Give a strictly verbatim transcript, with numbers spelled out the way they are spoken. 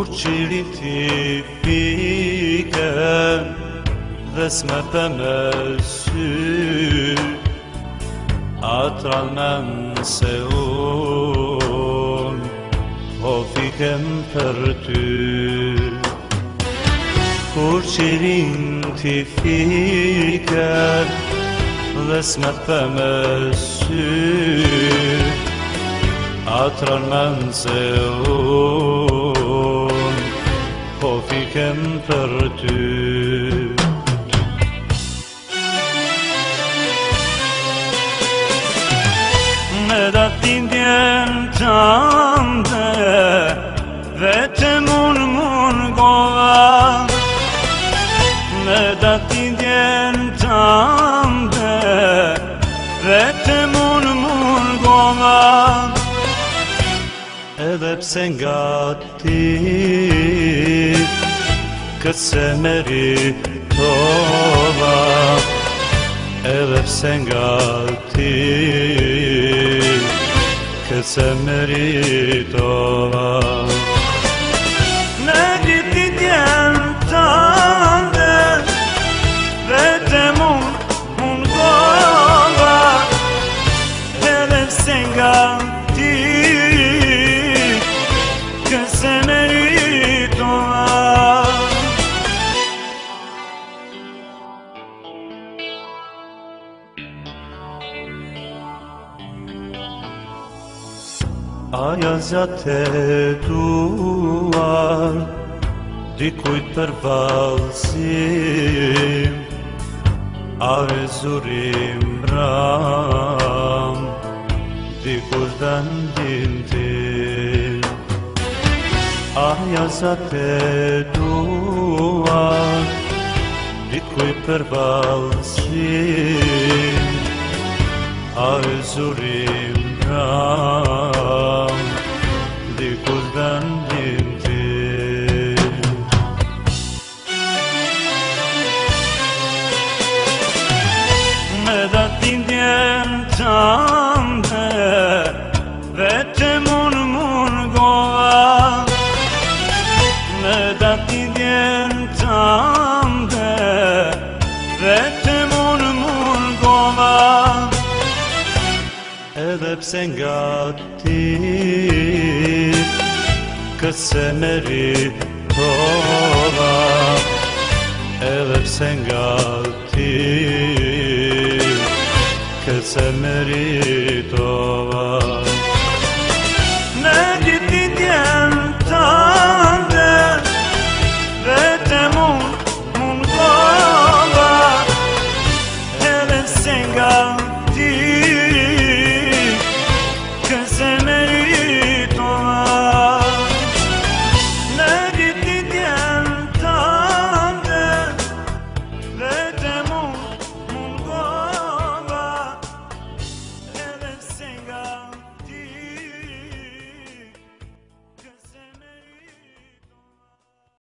qiri ti fike dhe s'me pe me sy, atral men se unë po fikem për ty. Kur qirin ti fike dhe s'me pe me sy, atral men se unë po fikem për ty. Me datindjen tënde vetëm unë mungova, me datindjen tënde vetëm unë mungova, edhe pse nga ti këtë se meritova, edhe pse nga ti këtë se meritova. Në ditindjen tënde vetëm unë mungova, edhe pse nga ti këtë se meritova. Aja zjate duar dikujt për valsim, are zurim ram dikur vendin tim. Aja zjate duar dikujt për valsim, are zurim ram dikur vendin tim. Me datindjen tënde vetëm unë mungova, me datindjen tënde vetëm unë mungova, edhe pse nga ti këtë se meritova, edhe pse nga ti këtë se meritova.